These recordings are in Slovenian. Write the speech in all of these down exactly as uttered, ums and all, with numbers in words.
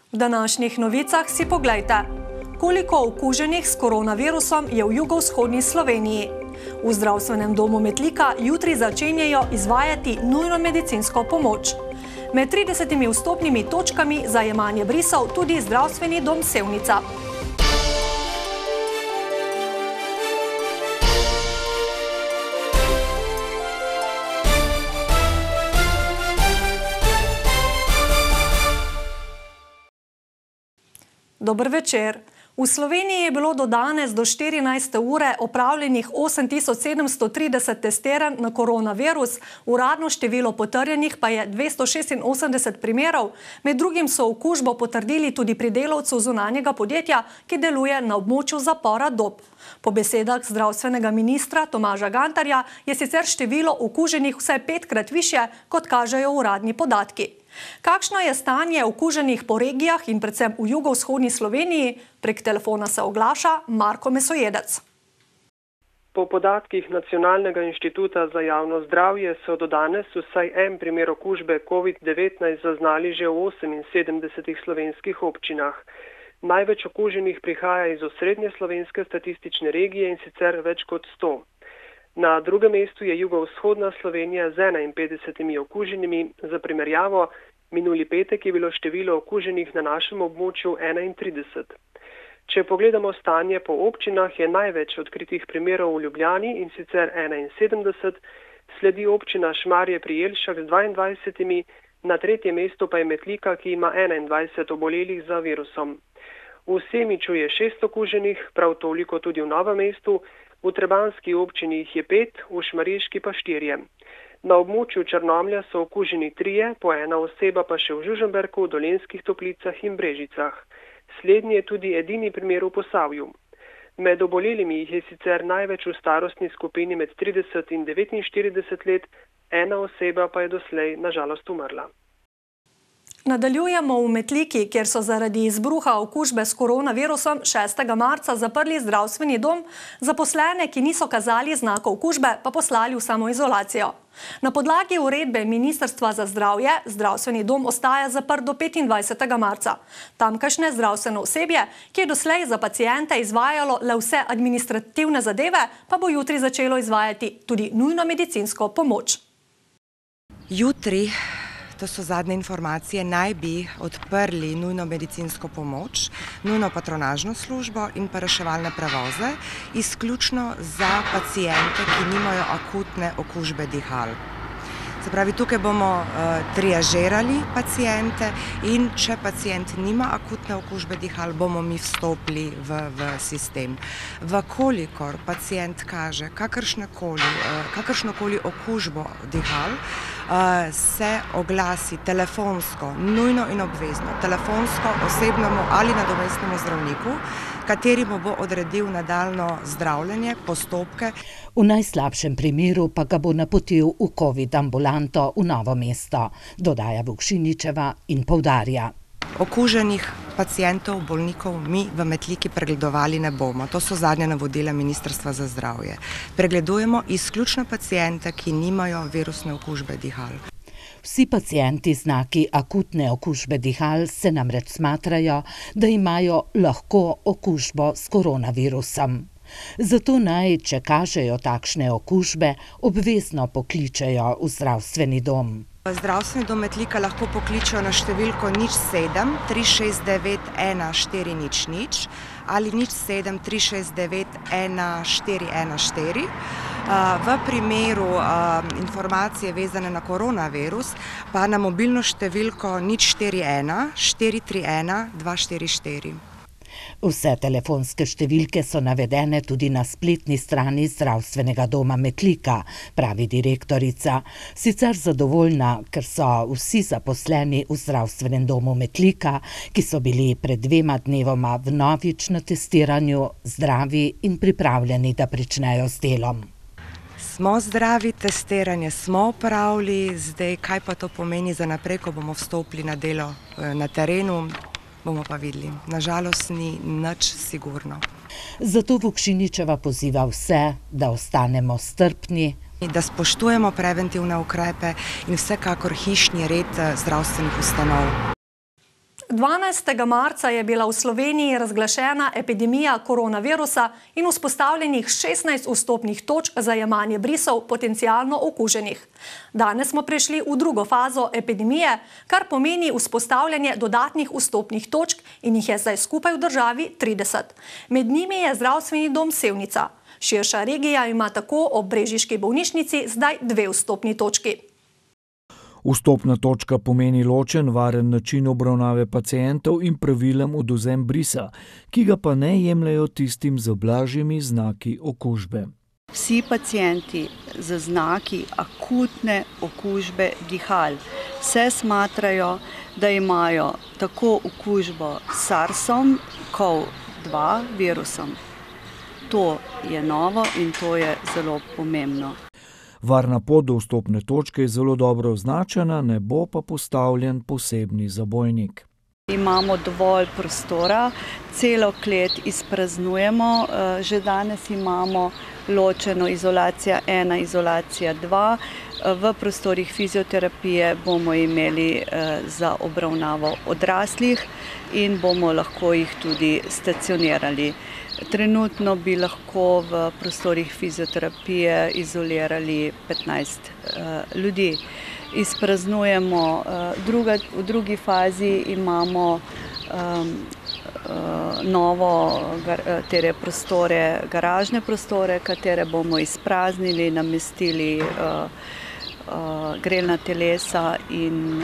V današnjih novicah si poglejte, koliko okuženih s koronavirusom je v jugovzhodni Sloveniji. V zdravstvenem domu Metlika jutri začenjajo izvajati nujno medicinsko pomoč. Med tridesetimi vstopnimi točkami za jemanje brisov tudi zdravstveni dom Sevnica. Dober večer. V Sloveniji je bilo do danes do štirinajste ure opravljenih osem tisoč sedemsto trideset testiranj na koronavirus, uradno število potrjenih pa je dvesto šestinosemdeset primerov. Med drugim so okužbo potrdili tudi pri delavcu zunanjega podjetja, ki deluje na območju zapora Dob. Po besedah zdravstvenega ministra Tomaža Gantarja je sicer število okuženih vsaj petkrat višje, kot kažejo uradni podatki. Kakšno je stanje okuženih po regijah in predvsem v jugovzhodni Sloveniji? Prek telefona se oglaša Marko Mesojedec. Po podatkih Nacionalnega inštituta za javno zdravje so do danes vsaj en primer okužbe covid devetnajst zaznali že v oseminsedemdesetih slovenskih občinah. Največ okuženih prihaja iz osrednje slovenske statistične regije in sicer več kot sto. Na drugem mestu je jugovzhodna Slovenija z enainpetdesetimi okuženimi. Za primerjavo, minuli petek je bilo število okuženih na našem območju enaintrideset. Če pogledamo stanje po občinah, je največ odkritih primerov v Ljubljani in sicer enainsedemdeset, sledi občina Šmarje pri Jelšah z dvaindvajsetimi, na tretjem mestu pa je Metlika, ki ima enaindvajset obolelih za virusom. V Semiču je šest okuženih, prav toliko tudi v Novem mestu. V Trebanjski občini jih je pet, v Šmarješki pa štirje. Na območju Črnomlja so okuženi trije, po ena oseba pa še v Žužemberku, Dolenjskih Toplicah in Brežicah. Slednji je tudi edini primer v Posavju. Med obolelimi jih je sicer največ v starostni skupini med trideset in devetinštirideset let, ena oseba pa je doslej na žalost umrla. Nadaljujemo v Metliki, kjer so zaradi izbruha okužbe s koronavirusom šestega marca zaprli zdravstveni dom, zaposlene, ki niso kazali znakov okužbe, pa poslali v samoizolacijo. Na podlagi uredbe Ministrstva za zdravje zdravstveni dom ostaja zaprt do petindvajsetega marca. Tamkajšnje zdravstveno osebje, ki je doslej za paciente izvajalo le vse administrativne zadeve, pa bo jutri začelo izvajati tudi nujno medicinsko pomoč. Jutri, to so zadnje informacije, naj bi odprli nujno medicinsko pomoč, nujno patronažno službo in pa reševalne prevoze, izključno za paciente, ki nimajo akutne okužbe dihal. Se pravi, tukaj bomo uh, triažirali paciente in če pacient nima akutne okužbe dihal, bomo mi vstopili v, v sistem. Vkolikor pacient kaže kakršnokoli, uh, kakršnokoli okužbo dihal, uh, se oglasi telefonsko, nujno in obvezno, telefonsko osebnemu ali nadomestnemu zdravniku, kateri mu bo odredil nadaljnje zdravljenje, postopke. V najslabšem primeru pa ga bo napotil v covid ambulanto v Novo mesto, dodaja Vukšiničeva in poudarja. Okuženih pacientov, bolnikov mi v Metliki pregledovali ne bomo. To so zadnja navodila Ministrstva za zdravje. Pregledujemo izključno paciente, ki nimajo virusne okužbe dihal. Vsi pacienti z znaki akutne okužbe dihal se namreč smatrajo, da imajo lahko okužbo s koronavirusom. Zato naj, če kažejo takšne okužbe, obvezno pokličejo v zdravstveni dom. Zdravstveni dom Metlika lahko pokličejo na številko nič sedem tri šest devet ena štiri nič nič ali nič sedem tri šest devet ena štiri ena štiri. V primeru informacije vezane na koronavirus pa na mobilno številko nič štiri ena štiri tri ena dva štiri štiri. Vse telefonske številke so navedene tudi na spletni strani zdravstvenega doma Metlika, pravi direktorica. Sicer zadovoljna, ker so vsi zaposleni v zdravstvenem domu Metlika, ki so bili pred dvema dnevoma vnovič na testiranju, zdravi in pripravljeni, da pričnejo s delom. Smo zdravi, testiranje smo opravili, zdaj kaj pa to pomeni za naprej, ko bomo vstopili na delo na terenu, bomo pa videli. Nažalost ni nič sigurno. Zato Vukšiničeva poziva vse, da ostanemo strpni, da spoštujemo preventivne ukrepe in vsekakor hišni red zdravstvenih ustanov. dvanajstega marca je bila v Sloveniji razglašena epidemija koronavirusa in vzpostavljenih šestnajst vstopnih točk za jemanje brisov potencialno okuženih. Danes smo prišli v drugo fazo epidemije, kar pomeni vzpostavljanje dodatnih vstopnih točk in jih je zdaj skupaj v državi trideset. Med njimi je zdravstveni dom Sevnica. Širša regija ima tako ob brežiški bolnišnici zdaj dve vstopni točki. Vstopna točka pomeni ločen, varen način obravnave pacientov in pravilen odvzem brisa, ki ga pa ne jemljejo tistim z blažjimi znaki okužbe. Vsi pacienti z znaki akutne okužbe dihal se smatrajo, da imajo tako okužbo s SARS-om, kov dva virusom. To je novo in to je zelo pomembno. Varna pot do vstopne točke je zelo dobro označena, ne bo pa postavljen posebni zabojnik. Imamo dovolj prostora, celo klet izpraznujemo, že danes imamo ločeno izolacija ena, izolacija dva. V prostorih fizioterapije bomo imeli za obravnavo odraslih in bomo lahko jih tudi stacionirali. Trenutno bi lahko v prostorih fizioterapije izolirali petnajst ljudi. Izpraznujemo, v drugi fazi imamo novo tere prostore, garažne prostore, katere bomo izpraznili, namestili grelna telesa in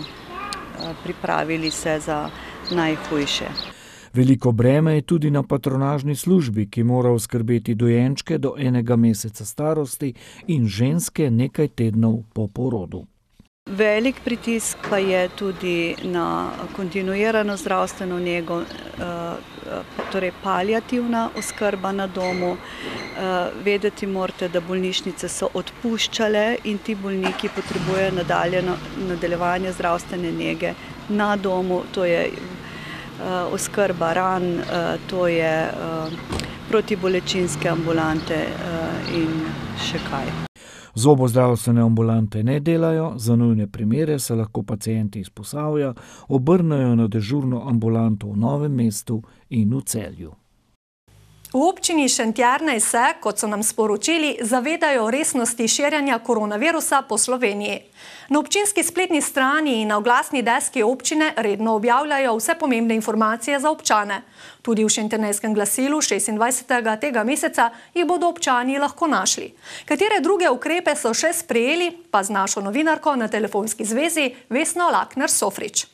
pripravili se za najhujše. Veliko breme je tudi na patronažni službi, ki mora oskrbeti dojenčke do enega meseca starosti in ženske nekaj tednov po porodu. Velik pritisk pa je tudi na kontinuirano zdravstveno nego, torej paliativna oskrba na domu. Vedeti morate, da bolnišnice so odpuščale in ti bolniki potrebujejo nadaljevanje zdravstvene nege na domu. To je oskrba ran, to je protibolečinske ambulante in še kaj. Zobozdravstvene ambulante ne delajo, za nujne primere se lahko pacienti iz Posavja obrnejo na dežurno ambulanto v Novem mestu in v Celju. V občini Šentjernej se, kot so nam sporočili, zavedajo resnosti širjenja koronavirusa po Sloveniji. Na občinski spletni strani in na oglasni deski občine redno objavljajo vse pomembne informacije za občane. Tudi v Šentjernejskem glasilu šestindvajsetega tega meseca jih bodo občani lahko našli. Katere druge ukrepe so še sprejeli, pa z našo novinarko na telefonski zvezi Vesno Lakner-Sofrič.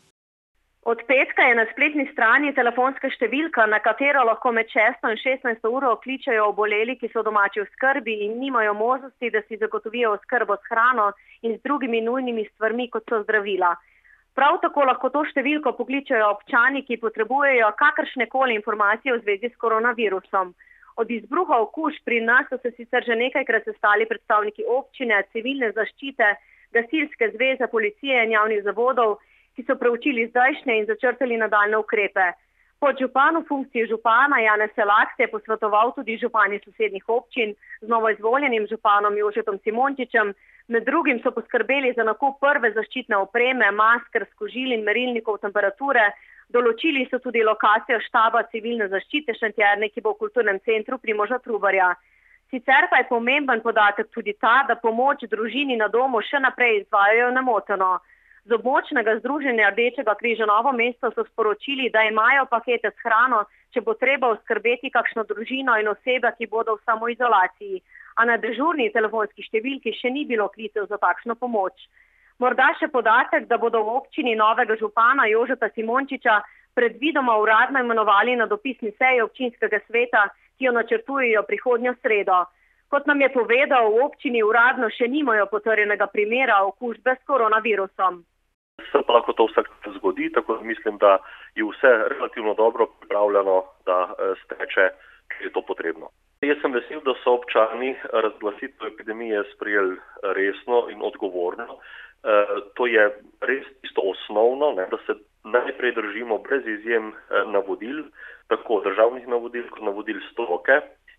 Od petka je na spletni strani telefonska številka, na katero lahko med šesto in šestnajsto uro kličejo oboleli, ki so domači v skrbi in nimajo možnosti, da si zagotovijo oskrbo s hrano in z drugimi nujnimi stvarmi, kot so zdravila. Prav tako lahko to številko pokličejo občani, ki potrebujejo kakršnekoli informacije v zvezi s koronavirusom. Od izbruha okužb pri nas so se sicer že nekajkrat sestali predstavniki občine, civilne zaščite, gasilske zveze, policije in javnih zavodov, ki so preučili zdajšnje in začrtali nadaljne ukrepe. Podžupan v funkciji župana Janez Selak se je posvetoval tudi župani sosednjih občin z novoizvoljenim županom Jožetom Simončičem. Med drugim so poskrbeli za nakup prve zaščitne opreme, masker, skožil in merilnikov temperature. Določili so tudi lokacijo štaba civilne zaščite Šentjernej, ki bo v kulturnem centru Primoža Trubarja. Sicer pa je pomemben podatek tudi ta, da pomoč družini na domu še naprej izvajajo nemoteno. Z območnega združenja Rdečega križa Novo mesto so sporočili, da imajo pakete s hrano, če bo treba oskrbeti kakšno družino in osebe, ki bodo v samoizolaciji, a na dežurni telefonski številki še ni bilo klicev za takšno pomoč. Morda še podatek, da bodo v občini novega župana Jožeta Simončiča predvidoma uradno imenovali na dopisni seji občinskega sveta, ki jo načrtujejo prihodnjo sredo. Kot nam je povedal, v občini uradno še nimajo potrjenega primera okužbe s koronavirusom. Se pa lahko to vsak zgodi, tako da mislim, da je vse relativno dobro pripravljeno, da steče, ker je to potrebno. Jaz sem vesel, da so občani razglasitev epidemije sprejeli resno in odgovorno. To je res isto osnovno, ne, da se najprej držimo brez izjem navodil, tako državnih navodil kot navodil stroke.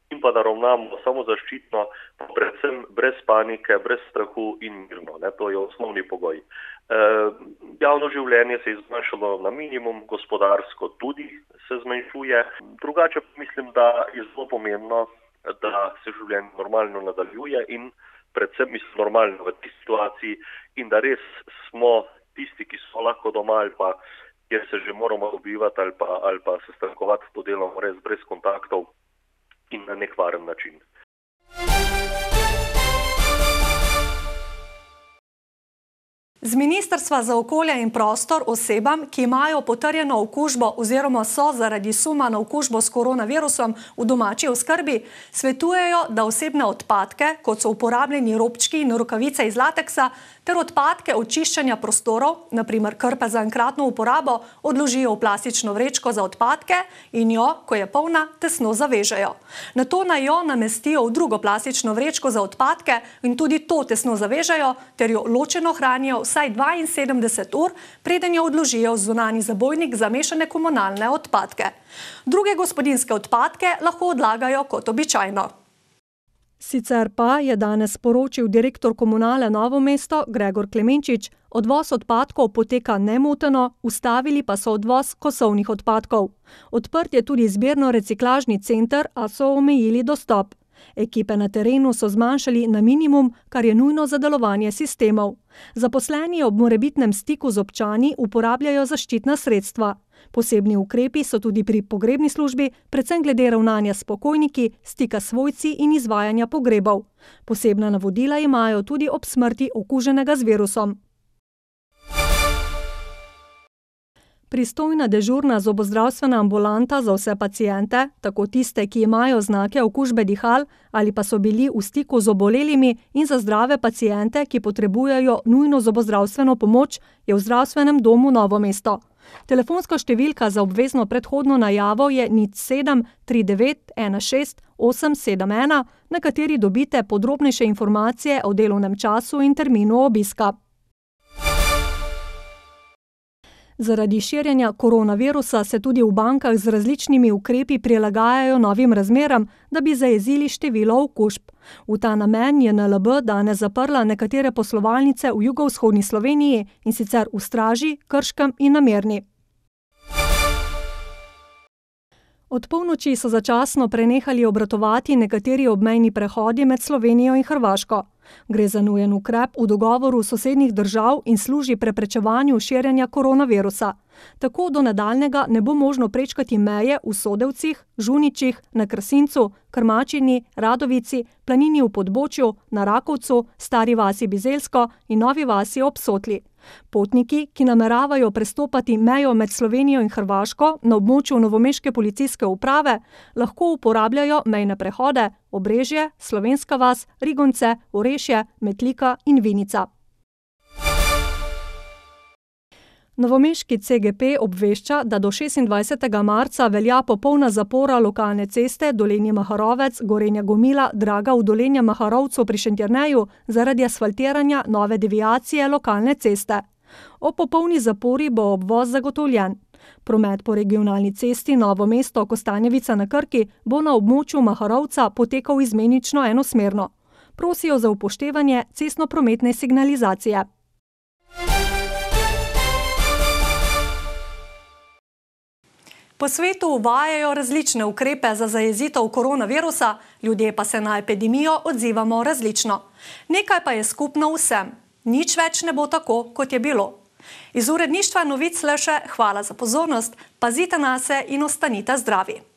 in pa da ravnamo samozaščitno, pa predvsem brez panike, brez strahu in mirno. Ne? To je osnovni pogoj. E, javno življenje se je zmanjšalo na minimum, gospodarsko tudi se zmanjšuje. Drugače pa mislim, da je zelo pomembno, da se življenje normalno nadaljuje in predvsem mislim normalno v tej situaciji in da res smo tisti, ki so lahko doma ali pa kjer se že moramo dobivati ali pa, ali pa sestankovati, to delamo res brez kontaktov in na nek varen način. Z Ministrstva za okolje in prostor osebam, ki imajo potrjeno okužbo oziroma so zaradi suma na okužbo s koronavirusom v domači oskrbi, svetujejo, da osebne odpadke, kot so uporabljeni robčki in rokavice iz lateksa, ter odpadke očiščanja prostorov, na primer krpe za enkratno uporabo, odložijo v plastično vrečko za odpadke in jo, ko je polna, tesno zavežejo. Nato naj jo namestijo v drugo plastično vrečko za odpadke in tudi to tesno zavežejo, ter jo ločeno hranijo vsaj dvainsedemdeset ur, preden jo odložijo v zunanji zabojnik za mešane komunalne odpadke. Druge gospodinjske odpadke lahko odlagajo kot običajno. Sicer pa je danes sporočil direktor Komunale Novo mesto Gregor Klemenčič, odvoz odpadkov poteka nemoteno, ustavili pa so odvoz kosovnih odpadkov. Odprt je tudi zbirno-reciklažni center, a so omejili dostop. Ekipe na terenu so zmanjšali na minimum, kar je nujno za delovanje sistemov. Zaposleni ob morebitnem stiku z občani uporabljajo zaščitna sredstva. Posebni ukrepi so tudi pri pogrebni službi, predvsem glede ravnanja s pokojniki, stika s svojci in izvajanja pogrebov. Posebna navodila imajo tudi ob smrti okuženega z virusom. Pristojna dežurna zobozdravstvena ambulanta za vse paciente, tako tiste, ki imajo znake okužbe dihal ali pa so bili v stiku z obolelimi, in za zdrave paciente, ki potrebujejo nujno zobozdravstveno pomoč, je v zdravstvenem domu Novo mesto. Telefonska številka za obvezno predhodno najavo je nič sedem tri devet ena šest osem sedem ena, na kateri dobite podrobnejše informacije o delovnem času in terminu obiska. Zaradi širjenja koronavirusa se tudi v bankah z različnimi ukrepi prilagajajo novim razmeram, da bi zajezili število okužb. V ta namen je N L B danes zaprla nekatere poslovalnice v jugovzhodni Sloveniji, in sicer v Straži, Krškem in Namerni. Od polnoči so začasno prenehali obratovati nekateri obmejni prehodi med Slovenijo in Hrvaško. Gre za nujen ukrep v dogovoru sosednjih držav in služi preprečevanju širjenja koronavirusa. Tako do nadaljnjega ne bo možno prečkati meje v Sodevcih, Žuničih, na Krasincu, Krmačini, Radovici, Planini v Podbočju, na Rakovcu, Stari vasi Bizeljsko in Novi vasi ob Sotli. Potniki, ki nameravajo prestopati mejo med Slovenijo in Hrvaško na območju novomeške policijske uprave, lahko uporabljajo mejne prehode Obrežje, Slovenska vas, Rigonce, Orešje, Metlika in Vinica. Novomeški C G P obvešča, da do šestindvajsetega marca velja popolna zapora lokalne ceste Dolenje Maharovec, Gorenja Gomila, Draga v Dolenje Maharovcu pri Šentjerneju zaradi asfaltiranja nove deviacije lokalne ceste. O popolni zapori bo obvoz zagotovljen. Promet po regionalni cesti Novo mesto Kostanjevica na Krki bo na območju Maharovca potekal izmenično enosmerno. Prosijo za upoštevanje cestnoprometne signalizacije. Po svetu uvajajo različne ukrepe za zajezitev koronavirusa, ljudje pa se na epidemijo odzivamo različno. Nekaj pa je skupno vsem. Nič več ne bo tako, kot je bilo. Iz uredništva Novic le še hvala za pozornost, pazite nase in ostanite zdravi.